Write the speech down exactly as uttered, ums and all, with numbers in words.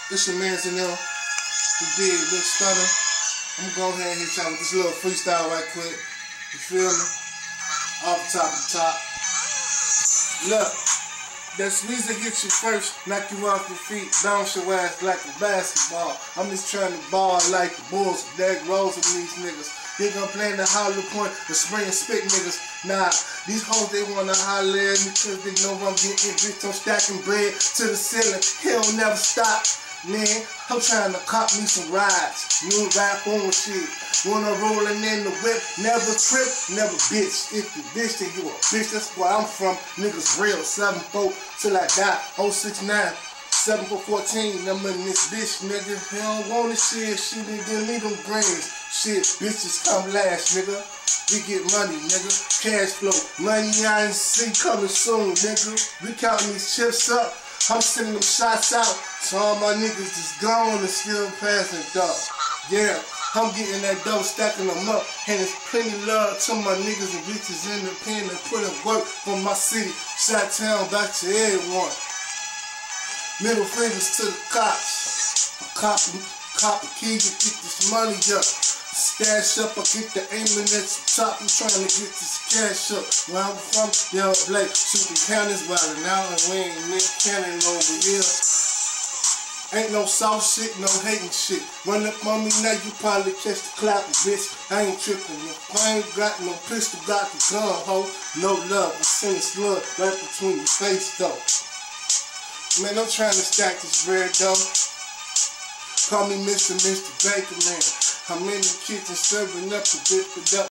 It's your man's in there. You did, Big Stunner. I'm gonna go ahead and hit y'all with this little freestyle right quick. You feel me? Off the top of the top. Look, that squeeze that hit you first, knock you off your feet, bounce your ass like a basketball. I'm just trying to ball like the Bulls, Derrick Rose and these niggas. They gonna play in the hollow point, the spring and spit niggas. Nah, these hoes they wanna holler at me cause they know I'm getting bitch. I'm stacking bread to the ceiling, he'll never stop. Man, I'm trying to cop me some rides. You rap on shit. When I'm rolling in the whip, never trip, never bitch. If you bitch, then you a bitch. That's where I'm from. Niggas real. seven four till I die. oh six nine. seven four fourteen. I'm in this bitch, nigga. They don't want this shit. Shit, they give me them brains. Shit, bitches come last, nigga. We get money, nigga. Cash flow. Money I ain't see coming soon, nigga. We counting these chips up. I'm sending them shots out, so all my niggas just gone and still passing dog. Yeah, I'm getting that dough, stacking them up, and it's plenty love to my niggas and bitches in the pen that put in work for my city. Chi-Town back to everyone. Middle fingers to the cops. Cop, cop a key to get this money up. Stash up, I get the aiming at the top. I'm trying to get this cash up. Where I'm from, Yellow Blake, shooting cannons wildin' out, and we ain't Nick Cannon over here. Ain't no soft shit, no hating shit. Run up on me now, you probably catch the clapper, bitch. I ain't tripping. If I ain't got no pistol, got the gun, ho. No love, I send a slug right between your face, though. Man, I'm trying to stack this bread, though. Call me Mister Mister Baker, man. I'm in the kitchen serving up a bit of